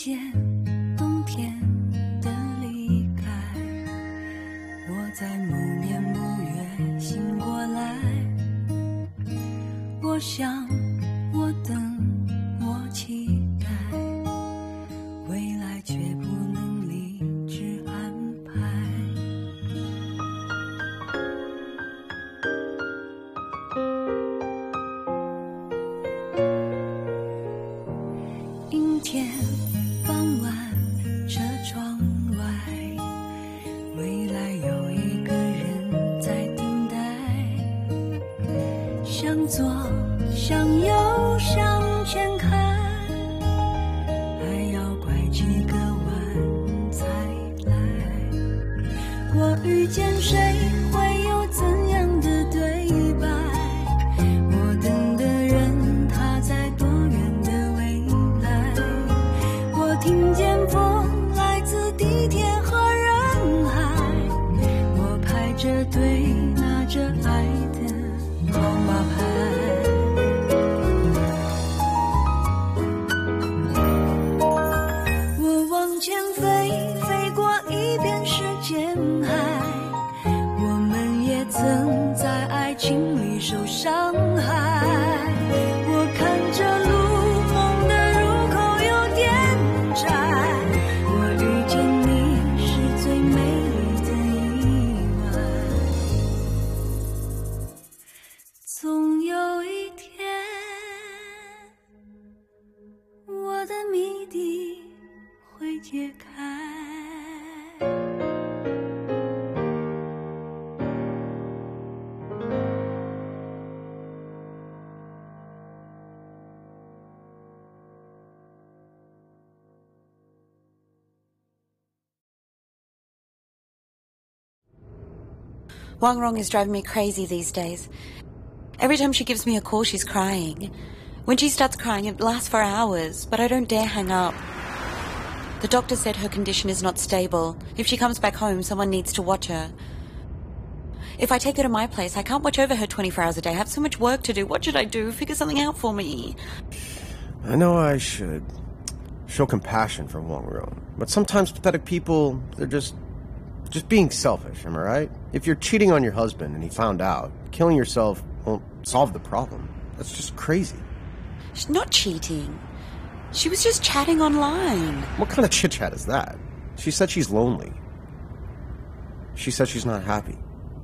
见冬天的离开，我在某年某月醒过来，我想我等我期待，未来却不能理智安排。阴天傍晚，车窗外，未来有一个人在等待，向左向右向前看，还要拐几个弯才来。我遇见谁会有怎样的对白，我等的人他在多远的未来，我听见风来自地铁和人海，我排着队拿着爱的号码牌。我往前飞，飞过一片时间海，我们也曾在爱情里受伤害。我看着路，梦的入口有点窄，我遇见你是最美丽的意外。总有一天，我的谜底会解开。 Wang Rong is driving me crazy these days. Every time she gives me a call, she's crying. When she starts crying, it lasts for hours, but I don't dare hang up. The doctor said her condition is not stable. If she comes back home, someone needs to watch her. If I take her to my place, I can't watch over her 24 hours a day. I have so much work to do. What should I do? Figure something out for me. I know I should show compassion for Wang Rong, but sometimes pathetic people, they're just being selfish, am I right? If you're cheating on your husband and he found out, killing yourself won't solve the problem. That's just crazy. She's not cheating. She was just chatting online. What kind of chit-chat is that? She said she's lonely. She said she's not happy.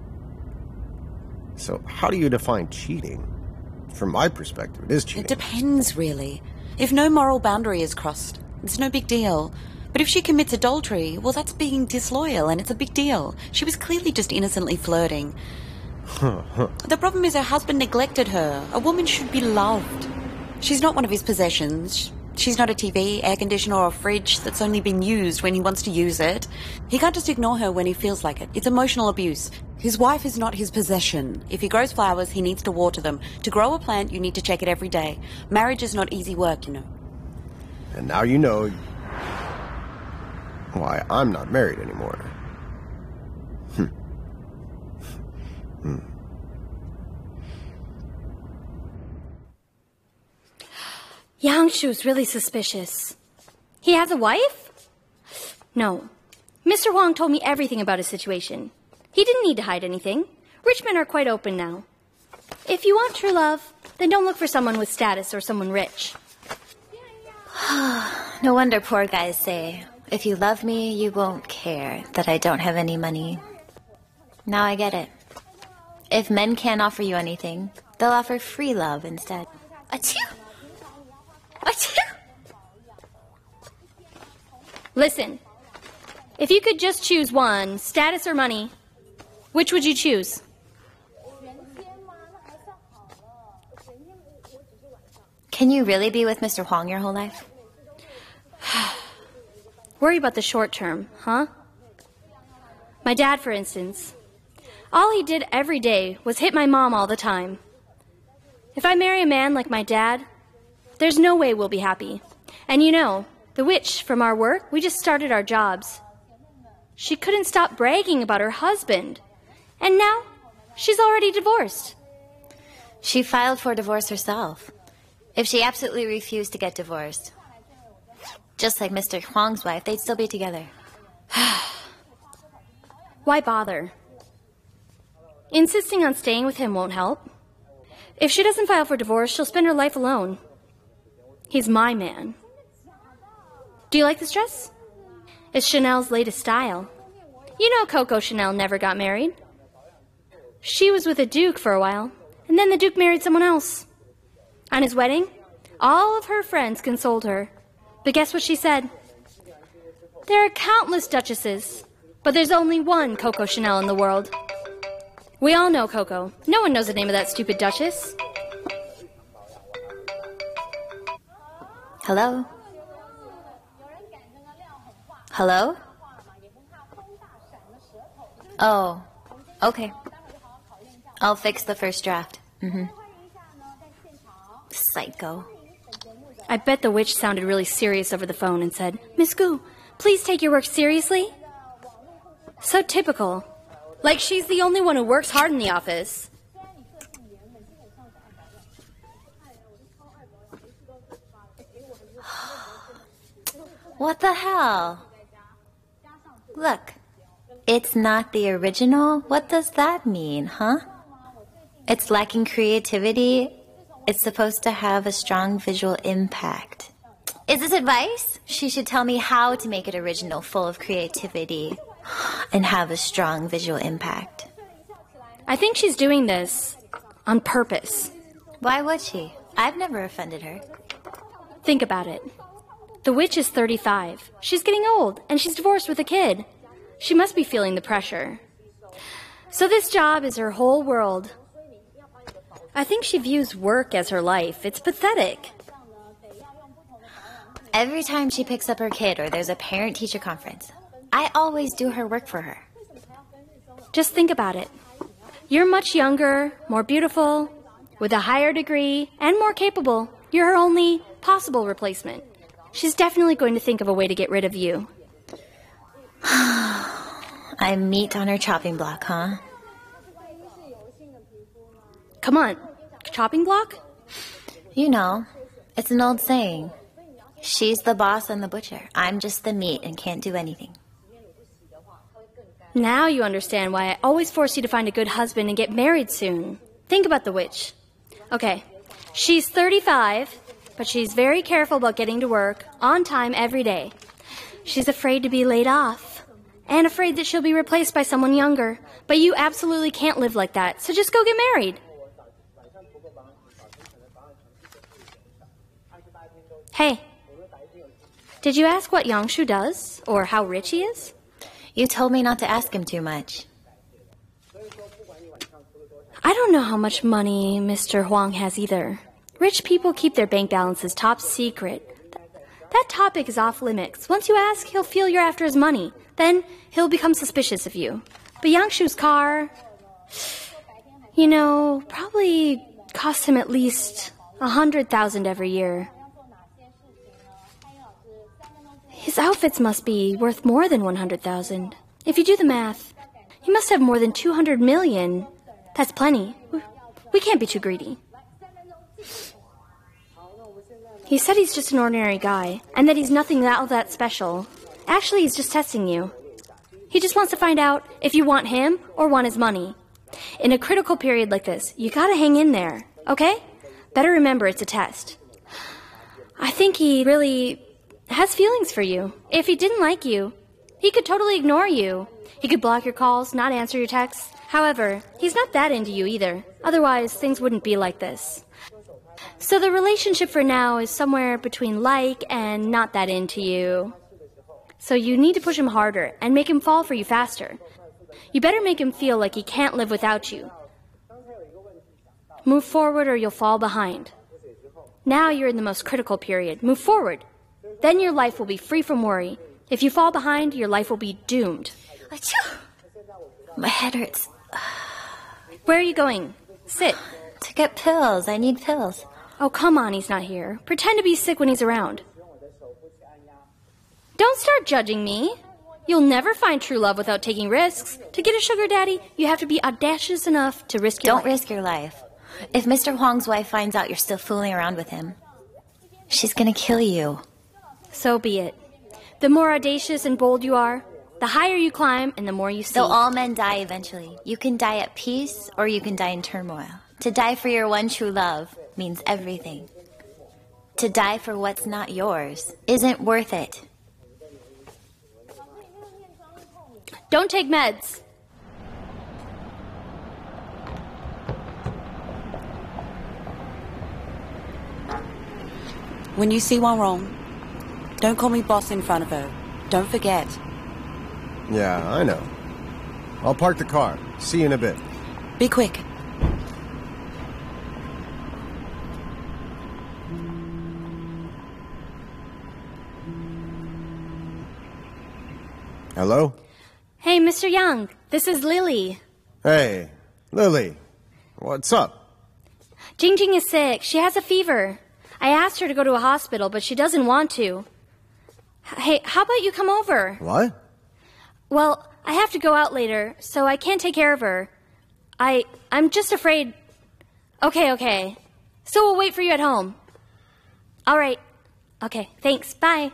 So how do you define cheating? From my perspective, it is cheating. It depends, really. If no moral boundary is crossed, it's no big deal. But if she commits adultery, well, that's being disloyal, and it's a big deal. She was clearly just innocently flirting. The problem is her husband neglected her. A woman should be loved. She's not one of his possessions. She's not a TV, air conditioner, or a fridge that's only been used when he wants to use it. He can't just ignore her when he feels like it. It's emotional abuse. His wife is not his possession. If he grows flowers, he needs to water them. To grow a plant, you need to check it every day. Marriage is not easy work, you know. And now you know why I'm not married anymore. Yang Shu's really suspicious. He has a wife? No. Mr. Huang told me everything about his situation. He didn't need to hide anything. Rich men are quite open now. If you want true love, then don't look for someone with status or someone rich. No wonder poor guys say, if you love me, you won't care that I don't have any money. Now I get it. If men can't offer you anything, they'll offer free love instead. Achoo! Achoo! Listen, if you could just choose one, status or money, which would you choose? Can you really be with Mr. Huang your whole life? Worry about the short term, huh? My dad, for instance. All he did every day was hit my mom all the time. If I marry a man like my dad, there's no way we'll be happy. And you know, the witch from our work, we just started our jobs. She couldn't stop bragging about her husband. And now, she's already divorced. She filed for divorce herself. If she absolutely refused to get divorced, Just like Mr. Huang's wife, they'd still be together. Why bother? Insisting on staying with him won't help. If she doesn't file for divorce, she'll spend her life alone. He's my man. Do you like this dress? It's Chanel's latest style. You know Coco Chanel never got married. She was with a duke for a while, and then the duke married someone else. On his wedding, all of her friends consoled her. But guess what she said? There are countless duchesses, but there's only one Coco Chanel in the world. We all know Coco. No one knows the name of that stupid duchess. Hello? Hello? Oh, okay. I'll fix the first draft. Psycho. I bet the witch sounded really serious over the phone and said, Miss Gu, please take your work seriously. So typical. Like she's the only one who works hard in the office. What the hell? Look, it's not the original. What does that mean, huh? It's lacking creativity. It's supposed to have a strong visual impact. Is this advice? She should tell me how to make it original, full of creativity, and have a strong visual impact. I think she's doing this on purpose. Why would she? I've never offended her. Think about it. The witch is 35. She's getting old, and she's divorced with a kid. She must be feeling the pressure. So this job is her whole world. I think she views work as her life. It's pathetic. Every time she picks up her kid or there's a parent-teacher conference, I always do her work for her. Just think about it. You're much younger, more beautiful, with a higher degree, and more capable. You're her only possible replacement. She's definitely going to think of a way to get rid of you. I'm meat on her chopping block, huh? Come on, chopping block? You know, it's an old saying. She's the boss and the butcher. I'm just the meat and can't do anything. Now you understand why I always force you to find a good husband and get married soon. Think about the witch. Okay, she's 35, but she's very careful about getting to work on time every day. She's afraid to be laid off and afraid that she'll be replaced by someone younger. But you absolutely can't live like that, so just go get married. Hey, did you ask what Yangshu does or how rich he is? You told me not to ask him too much. I don't know how much money Mr. Huang has either. Rich people keep their bank balances top secret. That topic is off limits. Once you ask, he'll feel you're after his money. Then he'll become suspicious of you. But Yangshu's car, you know, probably costs him at least 100,000 every year. His outfits must be worth more than 100,000. If you do the math, he must have more than 200 million. That's plenty. We can't be too greedy. He said he's just an ordinary guy, and that he's nothing all that special. Actually, he's just testing you. He just wants to find out if you want him or want his money. In a critical period like this, you gotta hang in there, okay? Better remember it's a test. I think he really has feelings for you. If he didn't like you, he could totally ignore you. He could block your calls, not answer your texts. However, he's not that into you either. Otherwise, things wouldn't be like this. So the relationship for now is somewhere between like and not that into you. So you need to push him harder and make him fall for you faster. You better make him feel like he can't live without you. Move forward or you'll fall behind. Now you're in the most critical period. Move forward. Then your life will be free from worry. If you fall behind, your life will be doomed. My head hurts. Where are you going? Sit. To get pills. I need pills. Oh, come on, he's not here. Pretend to be sick when he's around. Don't start judging me. You'll never find true love without taking risks. To get a sugar daddy, you have to be audacious enough to risk your life. Don't risk your life. If Mr. Huang's wife finds out you're still fooling around with him, she's gonna kill you. So be it. The more audacious and bold you are, the higher you climb and the more you see. Though all men die eventually. You can die at peace or you can die in turmoil. To die for your one true love means everything. To die for what's not yours isn't worth it. Don't take meds. When you see one wrong, don't call me boss in front of her. Don't forget. Yeah, I know. I'll park the car. See you in a bit. Be quick. Hello? Hey, Mr. Yang, this is Lily. Hey, Lily. What's up? Jing Jing is sick. She has a fever. I asked her to go to a hospital, but she doesn't want to. Hey, how about you come over? What? Well, I have to go out later, so I can't take care of her. I'm just afraid... Okay. So we'll wait for you at home. All right. Okay, thanks. Bye.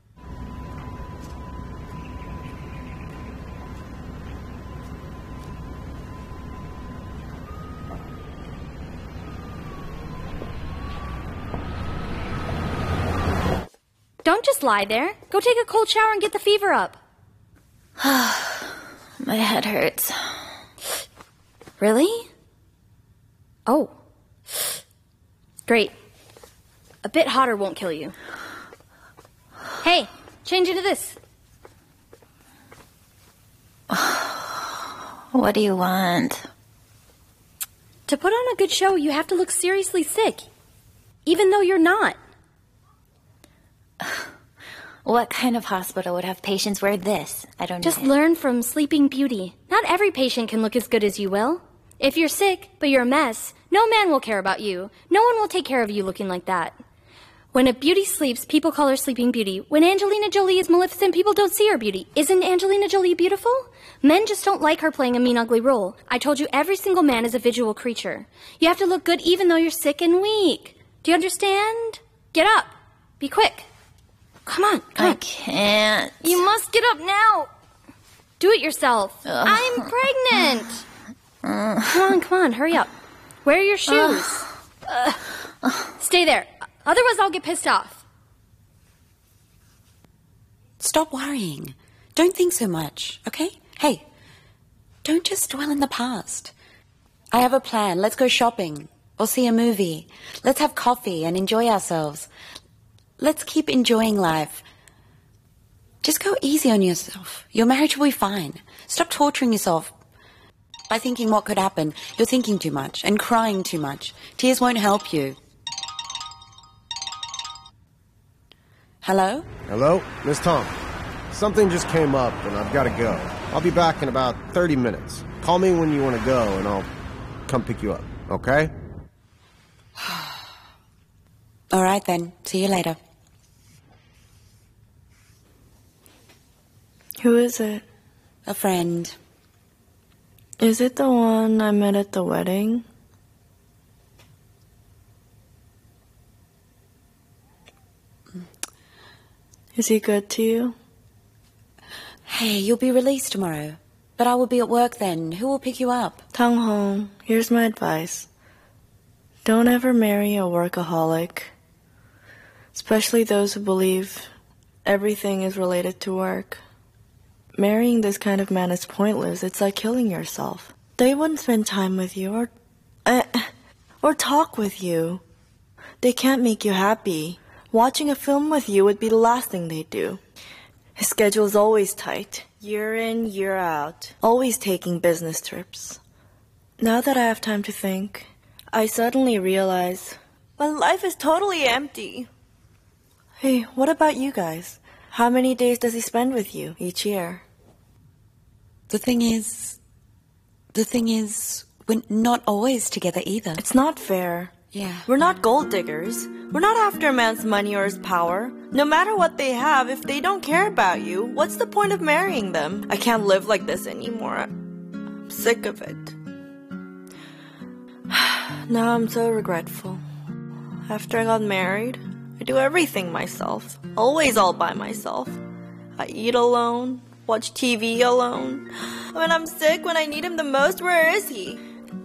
Don't just lie there. Go take a cold shower and get the fever up. My head hurts. Really? Oh. Great. A bit hotter won't kill you. Hey, change into this. What do you want? To put on a good show, you have to look seriously sick. Even though you're not. What kind of hospital would have patients wear this? I don't know. Just learn from Sleeping Beauty. Not every patient can look as good as you will. If you're sick, but you're a mess, no man will care about you. No one will take care of you looking like that. When a beauty sleeps, people call her Sleeping Beauty. When Angelina Jolie is Maleficent, people don't see her beauty. Isn't Angelina Jolie beautiful? Men just don't like her playing a mean, ugly role. I told you every single man is a visual creature. You have to look good even though you're sick and weak. Do you understand? Get up. Be quick. Come on. I can't. You must get up now. Do it yourself. I'm pregnant. Come on, hurry up. Wear your shoes. Stay there. Otherwise, I'll get pissed off. Stop worrying. Don't think so much, okay? Hey, don't just dwell in the past. I have a plan. Let's go shopping or see a movie. Let's have coffee and enjoy ourselves. Let's keep enjoying life. Just go easy on yourself. Your marriage will be fine. Stop torturing yourself by thinking what could happen. You're thinking too much and crying too much. Tears won't help you. Hello? Hello? Miss Tong. Something just came up and I've got to go. I'll be back in about 30 minutes. Call me when you want to go and I'll come pick you up, okay? All right then. See you later. Who is it? A friend. Is it the one I met at the wedding? Is he good to you? Hey, you'll be released tomorrow. But I will be at work then. Who will pick you up? Tang Hong, here's my advice. Don't ever marry a workaholic. Especially those who believe everything is related to work. Marrying this kind of man is pointless. It's like killing yourself. They wouldn't spend time with you or talk with you. They can't make you happy. Watching a film with you would be the last thing they'd do. His schedule's always tight. Year in, year out. Always taking business trips. Now that I have time to think, I suddenly realize my life is totally empty. Hey, what about you guys? How many days does he spend with you each year? The thing is, we're not always together either. It's not fair. Yeah. We're not gold diggers. We're not after a man's money or his power. No matter what they have, if they don't care about you, what's the point of marrying them? I can't live like this anymore. I'm sick of it. Now I'm so regretful. After I got married, I do everything myself. Always all by myself. I eat alone, watch TV alone. When I'm sick, when I need him the most, where is he?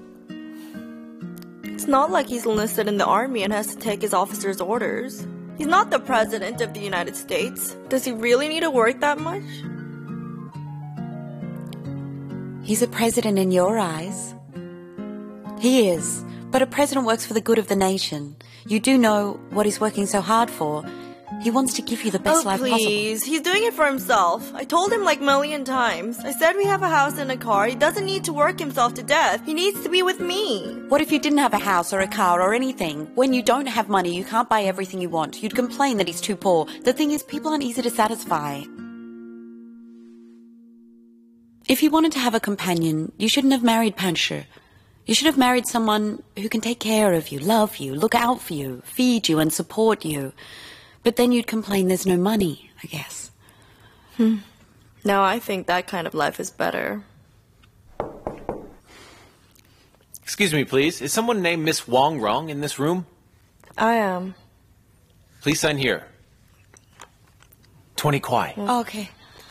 It's not like he's enlisted in the army and has to take his officer's orders. He's not the president of the United States. Does he really need to work that much? He's a president in your eyes. He is, but a president works for the good of the nation. You do know what he's working so hard for. He wants to give you the best life possible. Please. He's doing it for himself. I told him like a million times. I said we have a house and a car. He doesn't need to work himself to death. He needs to be with me. What if you didn't have a house or a car or anything? When you don't have money, you can't buy everything you want. You'd complain that he's too poor. The thing is, people aren't easy to satisfy. If you wanted to have a companion, you shouldn't have married Panshu. You should have married someone who can take care of you, love you, look out for you, feed you and support you. But then you'd complain there's no money, I guess. No, I think that kind of life is better. Excuse me, please. Is someone named Miss Wong Rong in this room? I am. Please sign here. 20 kwai. Okay.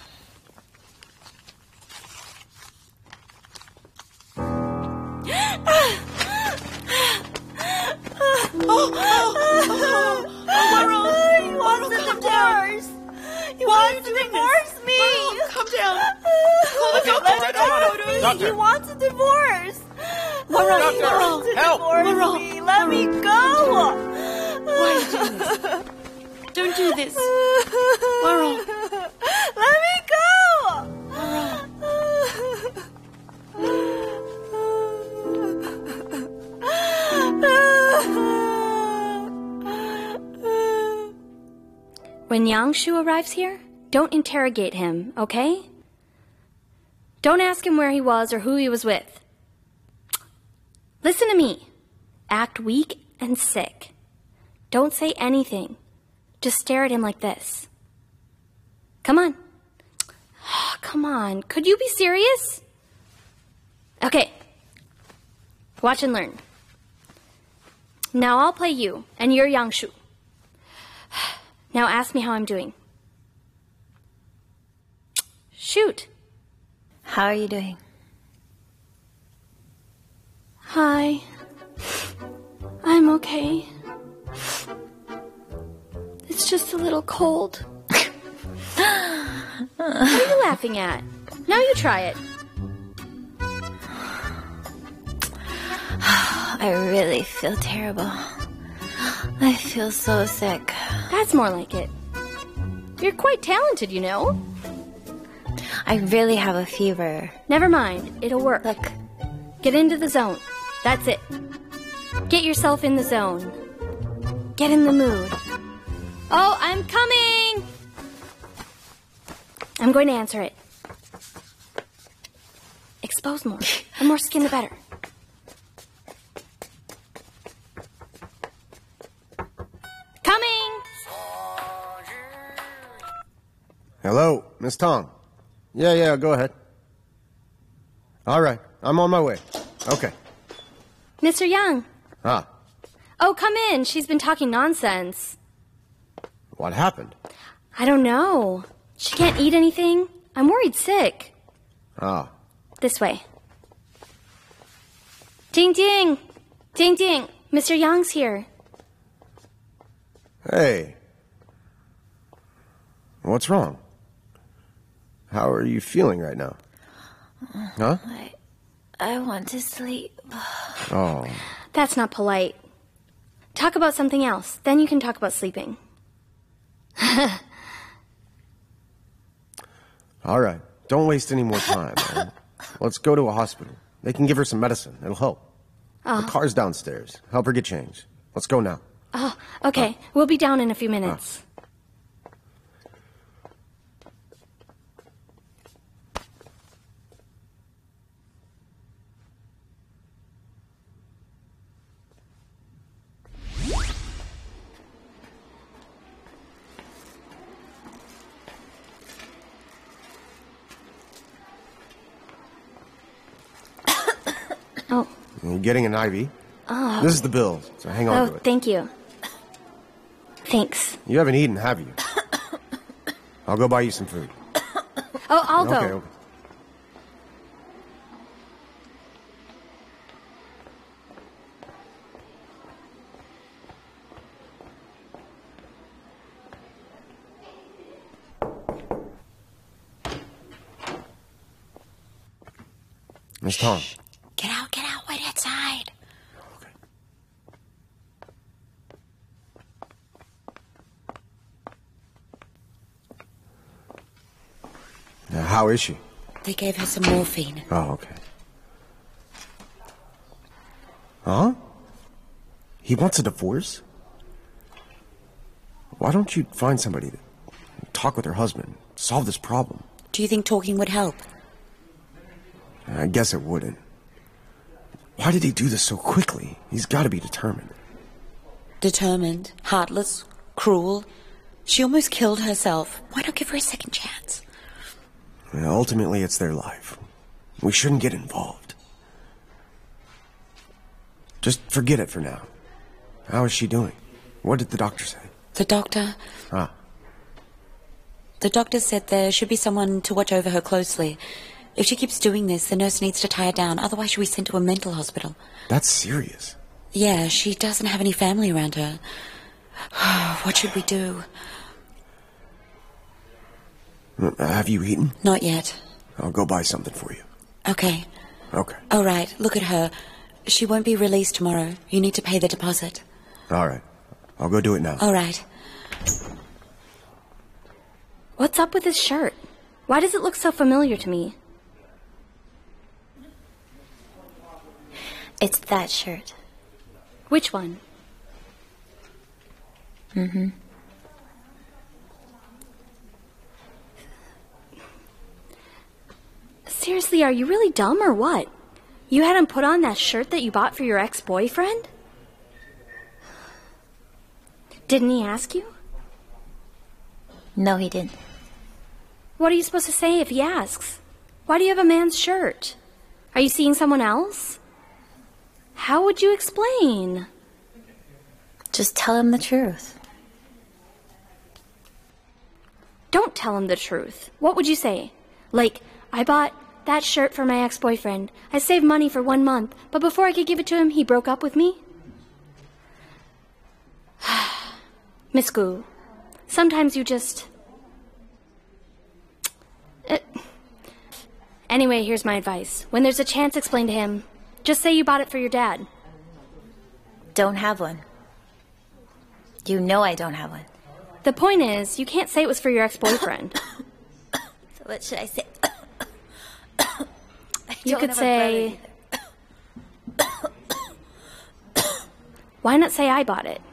He wants to divorce me. Calm down. He wants a divorce. Doctor, help! Me. Let me go. Why are you doing this? Don't do this. Let me go. When Yang Shu arrives here, don't interrogate him, okay? Don't ask him where he was or who he was with. Listen to me. Act weak and sick. Don't say anything. Just stare at him like this. Come on. Oh, come on. Could you be serious? Okay. Watch and learn. Now I'll play you, and you're Yang Shu. Now ask me how I'm doing. Shoot. How are you doing? Hi. I'm okay. It's just a little cold. What are you laughing at? Now you try it. I really feel terrible. I feel so sick. That's more like it. You're quite talented, you know. I really have a fever. Never mind. It'll work. Look. Get into the zone. That's it. Get yourself in the zone. Get in the mood. Oh, I'm coming! I'm going to answer it. Expose more. The more skin, the better. Coming! Hello, Miss Tong. Yeah, go ahead. All right, I'm on my way. Okay. Mr. Yang. Ah, Oh, come in. She's been talking nonsense. what happened? I don't know. She can't eat anything. I'm worried sick. Ah, This way. Jing Jing! Jing Jing! Mr. Yang's here. hey. What's wrong? How are you feeling right now? Huh? I want to sleep. Oh, That's not polite. Talk about something else. Then you can talk about sleeping. all right. Don't waste any more time. Man. Let's go to a hospital. They can give her some medicine. It'll help. The car's downstairs. Help her get changed. Let's go now. Oh, okay. We'll be down in a few minutes. Oh. You're getting an IV? This is the bill, so hang on to it. Thank you. Thanks. You haven't eaten, have you? I'll go buy you some food. Oh, I'll go. Okay. Miss Tong. Get out, wait outside. Okay. Now, how is she? They gave her some morphine. Oh, okay. Huh? He wants a divorce? Why don't you find somebody to talk with her husband, solve this problem? Do you think talking would help? I guess it wouldn't. Why did he do this so quickly? He's got to be determined. Determined, heartless, cruel. She almost killed herself. Why not give her a second chance? Well, ultimately, it's their life. We shouldn't get involved. Just forget it for now. How is she doing? What did the doctor say? The doctor? Ah. The doctor said there should be someone to watch over her closely. If she keeps doing this, the nurse needs to tie her down. Otherwise, she'll be sent to a mental hospital. That's serious. Yeah, she doesn't have any family around her. What should we do? Have you eaten? Not yet. I'll go buy something for you. Okay. Okay. All right, look at her. She won't be released tomorrow. You need to pay the deposit. All right. I'll go do it now. All right. What's up with his shirt? Why does it look so familiar to me? It's that shirt. Which one? Mm-hmm. Seriously, are you really dumb or what? You had him put on that shirt that you bought for your ex-boyfriend? Didn't he ask you? No, he didn't. What are you supposed to say if he asks? Why do you have a man's shirt? Are you seeing someone else? How would you explain? Just tell him the truth. Don't tell him the truth. What would you say? Like, I bought that shirt for my ex-boyfriend. I saved money for 1 month, but before I could give it to him, he broke up with me? Miss Gu, sometimes you just... Anyway, here's my advice. When there's a chance, explain to him. Just say you bought it for your dad. Don't have one. You know I don't have one. The point is, you can't say it was for your ex-boyfriend. So what should I say? You could say... Why not say I bought it?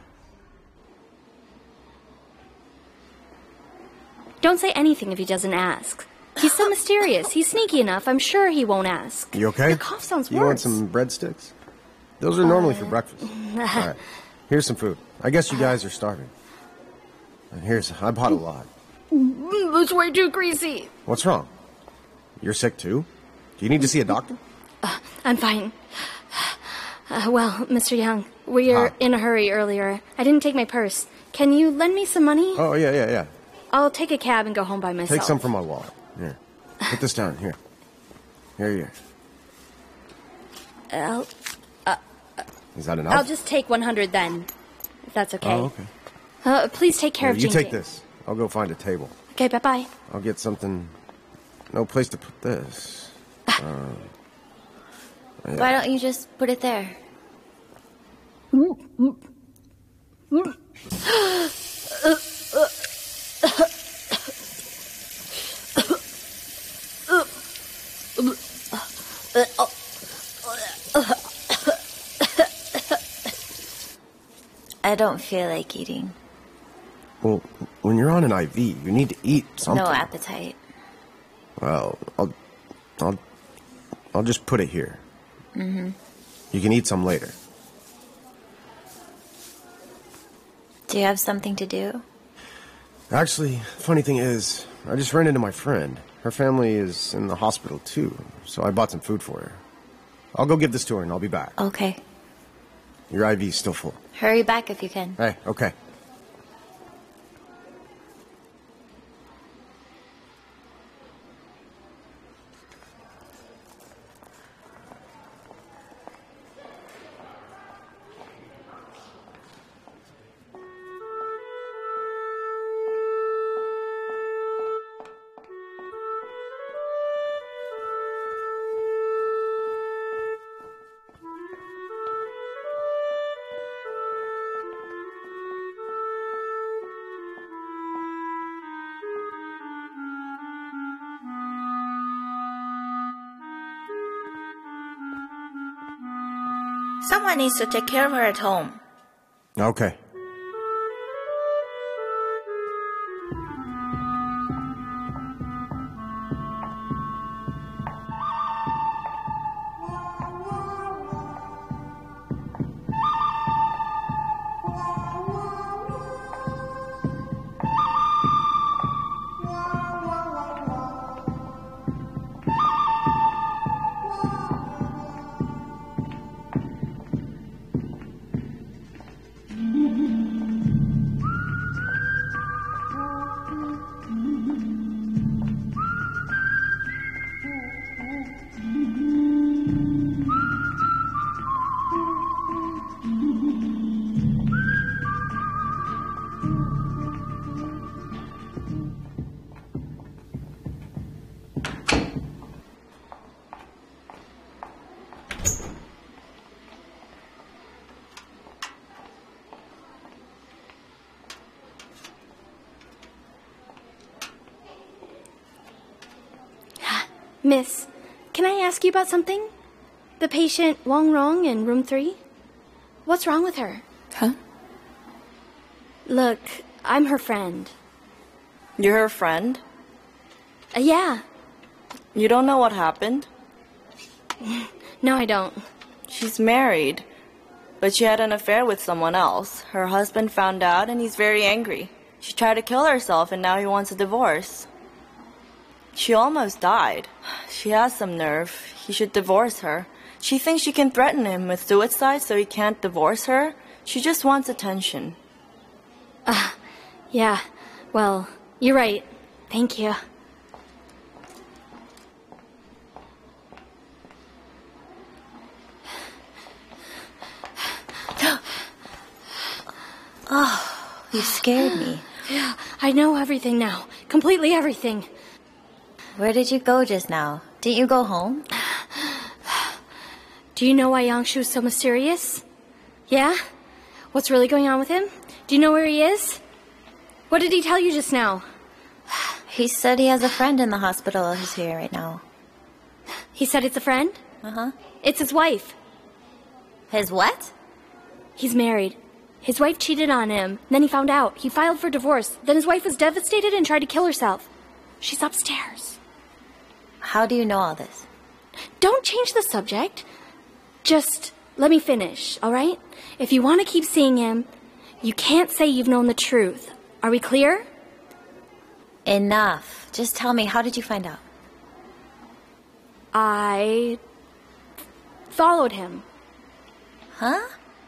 Don't say anything if he doesn't ask. He's so mysterious. He's sneaky enough. I'm sure he won't ask. You okay? Your cough sounds worse. You want some breadsticks? Those are normally for breakfast. All right. Here's some food. I guess you guys are starving. And I bought a lot. It's way too greasy. What's wrong? You're sick too? Do you need to see a doctor? I'm fine. Well, Mr. Young, we were in a hurry earlier. I didn't take my purse. Can you lend me some money? Oh, yeah. I'll take a cab and go home by myself. Take some from my wallet. Here. Put this down. Here. Here. Is that enough? I'll just take 100 then, if that's okay. Oh, okay. Please take care of You Jing take Jing. this. I'll go find a table. Okay, bye-bye. I'll get something... No place to put this. Yeah. Why don't you just put it there? I don't feel like eating. Well, when you're on an IV, you need to eat something. No appetite. Well, I'll just put it here. Mm-hmm. You can eat some later. Do you have something to do? Actually, funny thing is, I just ran into my friend. Her family is in the hospital too, so I bought some food for her. I'll go give this to her and I'll be back. Okay. Your IV's still full. Hurry back if you can. Hey, okay. Someone needs to take care of her at home. Okay. Miss, can I ask you about something? The patient Wang Rong in room 3? What's wrong with her? Huh? Look, I'm her friend. You're her friend? Yeah. You don't know what happened? No, I don't. She's married, but she had an affair with someone else. Her husband found out and he's very angry. She tried to kill herself and now he wants a divorce. She almost died. She has some nerve. He should divorce her. She thinks she can threaten him with suicide so he can't divorce her. She just wants attention. Yeah. Well, you're right. Thank you. Oh, you scared me. Yeah, I know everything now. Completely everything. Where did you go just now? Didn't you go home? Do you know why Yangshu is so mysterious? Yeah? What's really going on with him? Do you know where he is? What did he tell you just now? He said he has a friend in the hospital who's here right now. He said it's a friend? Uh-huh. It's his wife. His what? He's married. His wife cheated on him. Then he found out. He filed for divorce. Then his wife was devastated and tried to kill herself. She's upstairs. How do you know all this? Don't change the subject. Just let me finish, all right? If you want to keep seeing him, you can't say you've known the truth. Are we clear? Enough. Just tell me, how did you find out? I followed him. Huh?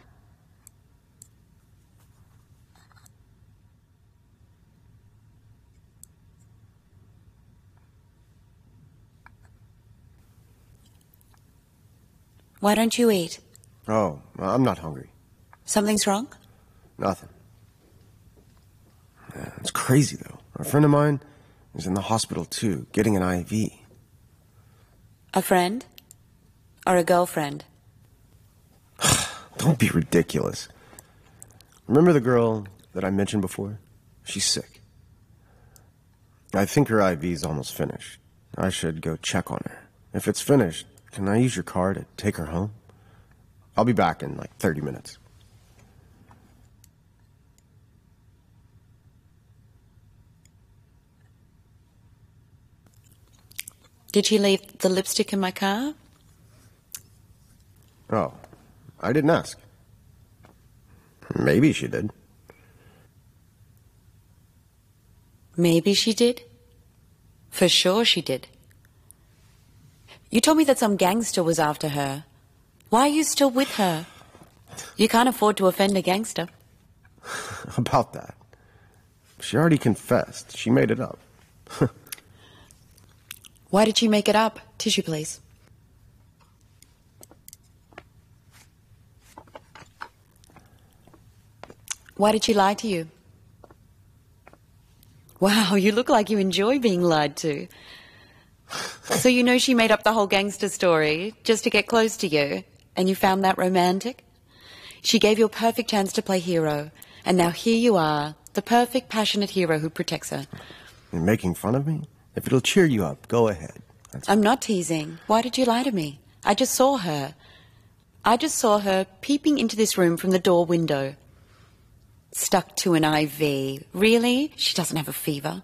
Why don't you eat? Oh, I'm not hungry. Something's wrong? Nothing. Yeah, it's crazy, though. A friend of mine is in the hospital, too, getting an IV. A friend? Or a girlfriend? Don't be ridiculous. Remember the girl that I mentioned before? She's sick. I think her IV's almost finished. I should go check on her. If it's finished, can I use your car to take her home? I'll be back in like 30 minutes. Did she leave the lipstick in my car? Oh, I didn't ask. Maybe she did. Maybe she did. For sure she did. You told me that some gangster was after her. Why are you still with her? You can't afford to offend a gangster. About that. She already confessed. She made it up. Why did she make it up? Tissue, please. Why did she lie to you? Wow, you look like you enjoy being lied to. So you know she made up the whole gangster story just to get close to you, and you found that romantic? She gave you a perfect chance to play hero, and now here you are, the perfect, passionate hero who protects her. You're making fun of me? If it'll cheer you up, go ahead. I'm not teasing. Why did you lie to me? I just saw her. I just saw her peeping into this room from the door window. Stuck to an IV. Really? She doesn't have a fever.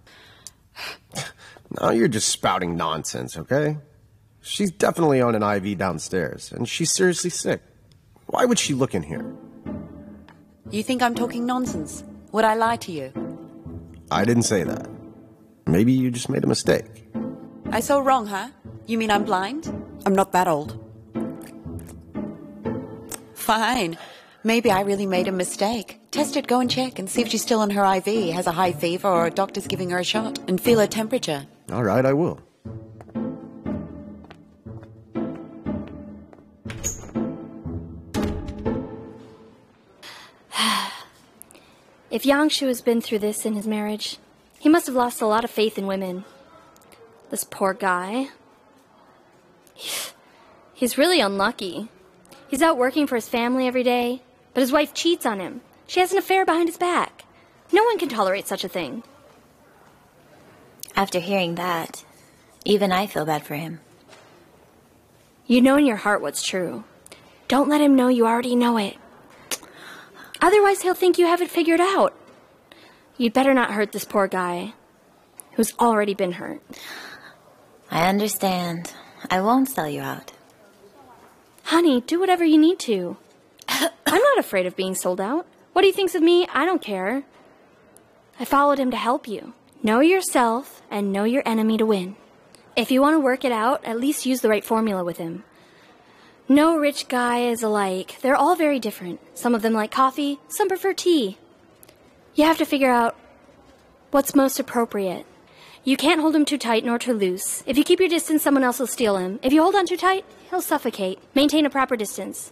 Now you're just spouting nonsense, okay? She's definitely on an IV downstairs, and she's seriously sick. Why would she look in here? You think I'm talking nonsense? Would I lie to you? I didn't say that. Maybe you just made a mistake. I saw wrong, huh? You mean I'm blind? I'm not that old. Fine. Maybe I really made a mistake. Test it, go and check, and see if she's still on her IV, has a high fever, or a doctor's giving her a shot, and feel her temperature. All right, I will. If Yang Shu has been through this in his marriage, he must have lost a lot of faith in women. This poor guy. He's really unlucky. He's out working for his family every day, but his wife cheats on him. She has an affair behind his back. No one can tolerate such a thing. After hearing that, even I feel bad for him. You know in your heart what's true. Don't let him know you already know it. Otherwise, he'll think you have it figured out. You'd better not hurt this poor guy, who's already been hurt. I understand. I won't sell you out. Honey, do whatever you need to. I'm not afraid of being sold out. What he thinks of me, I don't care. I followed him to help you. Know yourself and know your enemy to win. If you want to work it out, at least use the right formula with him. No rich guy is alike. They're all very different. Some of them like coffee, some prefer tea. You have to figure out what's most appropriate. You can't hold him too tight nor too loose. If you keep your distance, someone else will steal him. If you hold on too tight, he'll suffocate. Maintain a proper distance.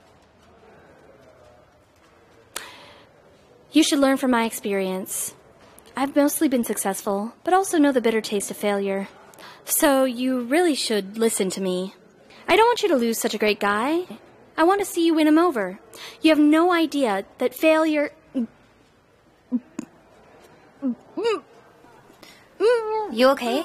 You should learn from my experience. I've mostly been successful, but also know the bitter taste of failure. So you really should listen to me. I don't want you to lose such a great guy. I want to see you win him over. You have no idea that failure... You okay?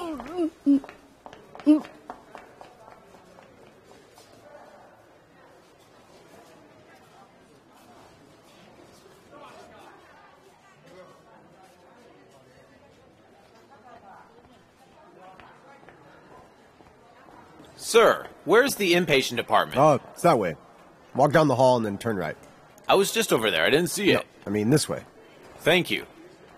Sir, where's the inpatient department? Oh, it's that way. Walk down the hall and then turn right. I was just over there. I didn't see it. I mean, this way. Thank you.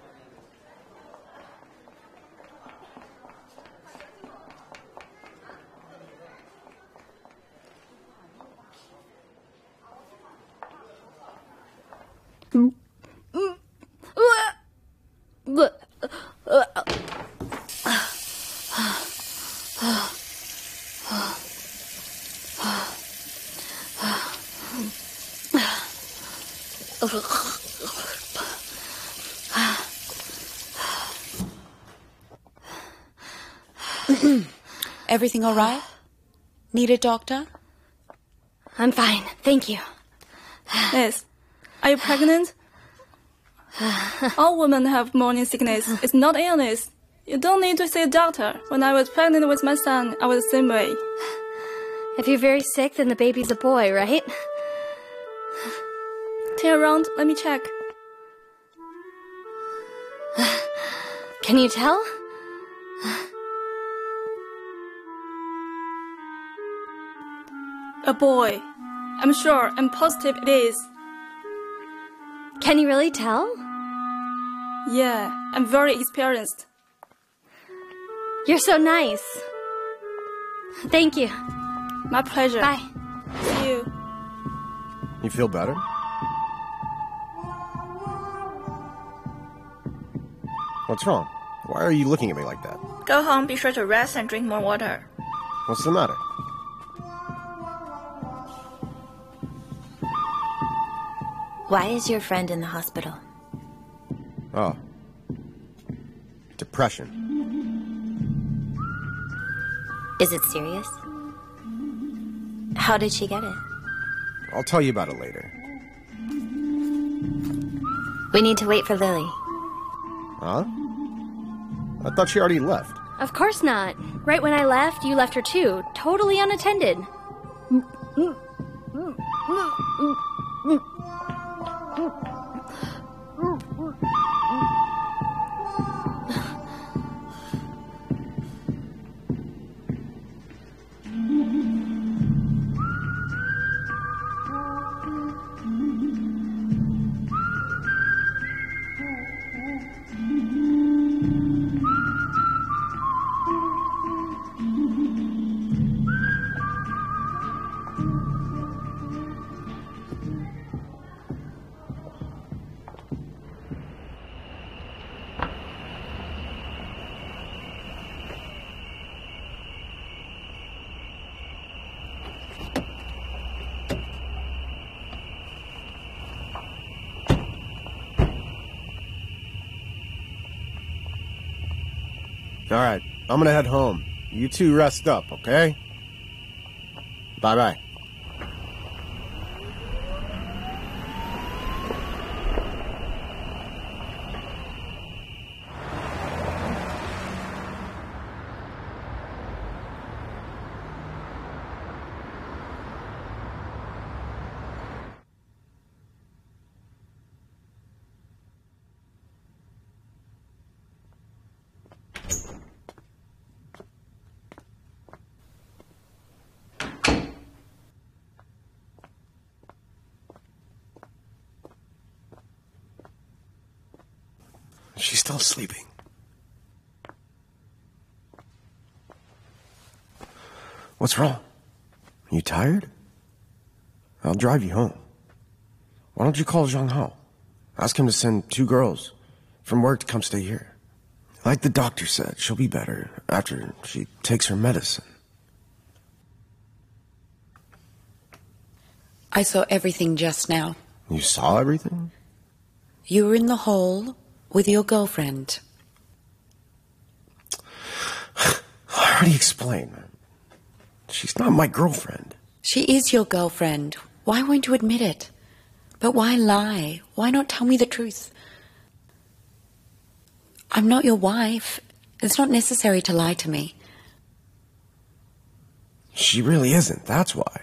Everything all right? Need a doctor? I'm fine, thank you. Yes. Are you pregnant? All women have morning sickness. It's not illness. You don't need to see a doctor. When I was pregnant with my son, I was the same way. If you're very sick, then the baby's a boy, right? Turn around, let me check. Can you tell? A boy. I'm sure, I'm positive it is. Can you really tell? Yeah, I'm very experienced. You're so nice. Thank you. My pleasure. Bye. See you. You feel better? What's wrong? Why are you looking at me like that? Go home, be sure to rest and drink more water. What's the matter? Why is your friend in the hospital? Oh. Depression. Is it serious? How did she get it? I'll tell you about it later. We need to wait for Lily. Huh? I thought she already left. Of course not. Right when I left, you left her too. Totally unattended. All right, I'm gonna head home. You two rest up, okay? Bye-bye. She's still sleeping. What's wrong? Are you tired? I'll drive you home. Why don't you call Zhang Hao? Ask him to send 2 girls from work to come stay here. Like the doctor said, she'll be better after she takes her medicine. I saw everything just now. You saw everything? You were in the hall with your girlfriend. I already explained. She's not my girlfriend. She is your girlfriend. Why won't you admit it? But why lie? Why not tell me the truth? I'm not your wife. It's not necessary to lie to me. She really isn't, that's why.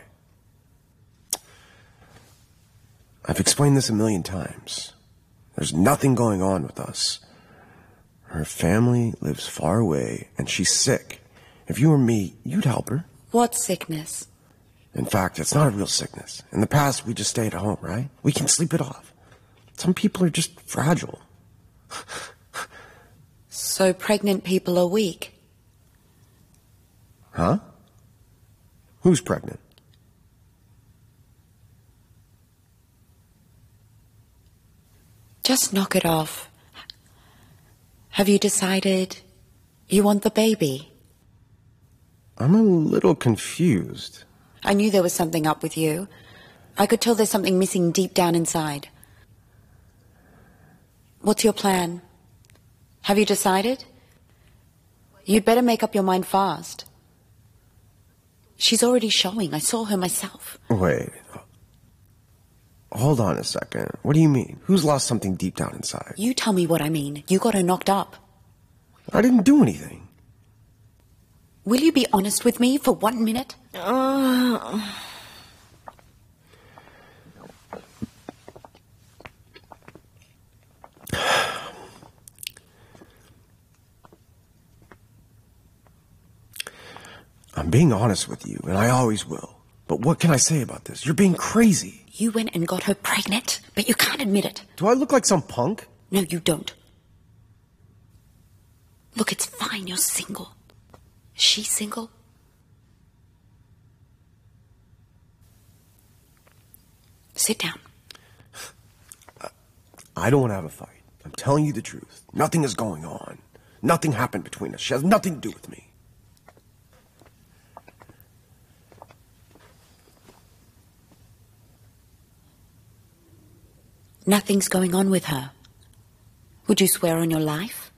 I've explained this a million times. There's nothing going on with us. Her family lives far away, and she's sick. If you were me, you'd help her. What sickness? In fact, it's not a real sickness. In the past, we just stayed at home, right? We can sleep it off. Some people are just fragile. So pregnant people are weak? Huh? Who's pregnant? Just knock it off. Have you decided you want the baby? I'm a little confused. I knew there was something up with you. I could tell there's something missing deep down inside. What's your plan? Have you decided? You'd better make up your mind fast. She's already showing. I saw her myself. Wait. Hold on a second. What do you mean? Who's lost something deep down inside? You tell me what I mean. You got her knocked up. I didn't do anything. Will you be honest with me for 1 minute? I'm being honest with you, and I always will. But what can I say about this? You're being crazy. You went and got her pregnant, but you can't admit it. Do I look like some punk? No, you don't. Look, it's fine. You're single. Is she single? Sit down. I don't want to have a fight. I'm telling you the truth. Nothing is going on. Nothing happened between us. She has nothing to do with me. Nothing's going on with her. Would you swear on your life?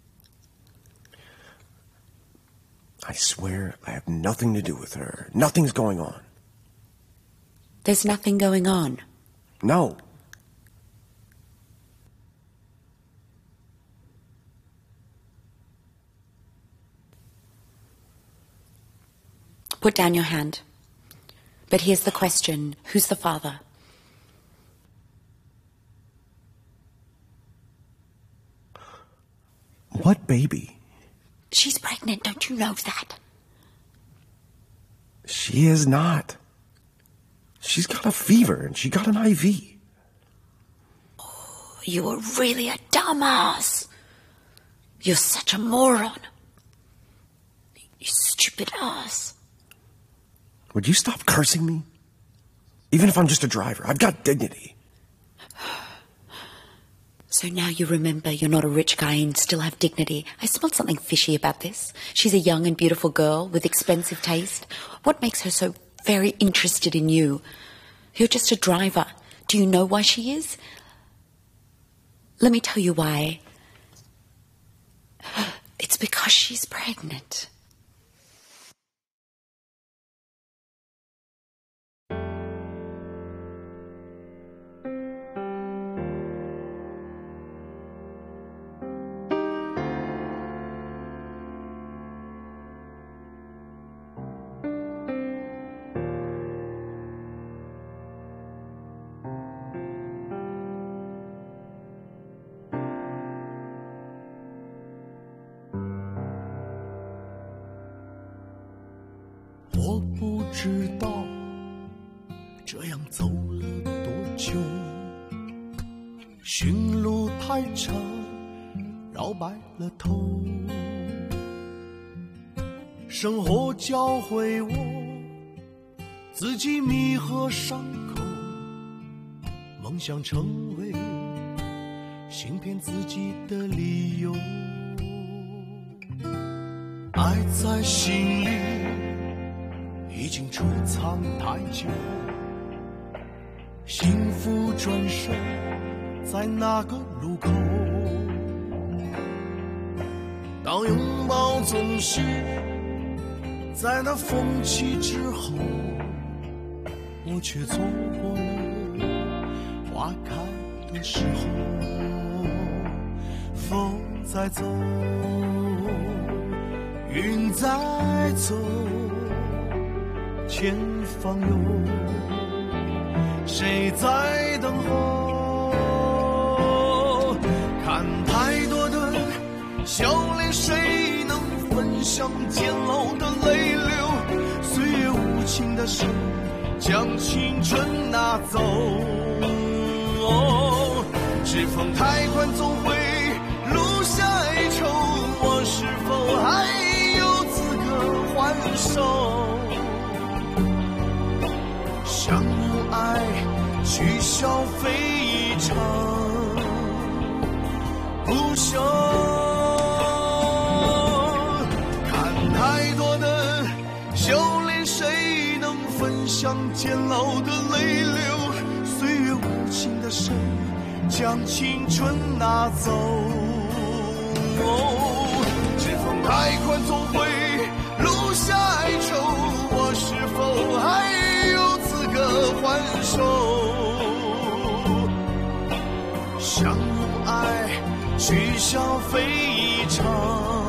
I swear I have nothing to do with her. Nothing's going on. There's nothing going on. No. Put down your hand. But here's the question. Who's the father? What baby? She's pregnant, don't you know that? She is not. She's got a fever and she got an IV. Oh, you are really a dumbass. You're such a moron. You stupid ass. Would you stop cursing me? Even if I'm just a driver, I've got dignity. So now you remember you're not a rich guy and still have dignity. I smelled something fishy about this. She's a young and beautiful girl with expensive taste. What makes her so very interested in you? You're just a driver. Do you know why she is? Let me tell you why. It's because she's pregnant. 我不知道这样走了多久，驯路太长，绕白了头。生活教会我自己弥合伤口，梦想成为行骗自己的理由。爱在心里已经储藏太久，幸福转身在那个路口。当拥抱总是在那风起之后，我却错过了花开的时候。风在走，云在走，前方有谁在等候？看太多的笑脸，谁能分享煎熬的泪流？岁月无情的手将青春拿走。指缝太宽，总会留下哀愁。我是否还有资格还手？相拥爱，去消费一场不朽。看太多的笑脸，谁能分享煎熬的泪流？岁月无情的手将青春拿走。指缝太宽，总会留下哀愁。我是否还有资格还手？相拥爱，去消费一场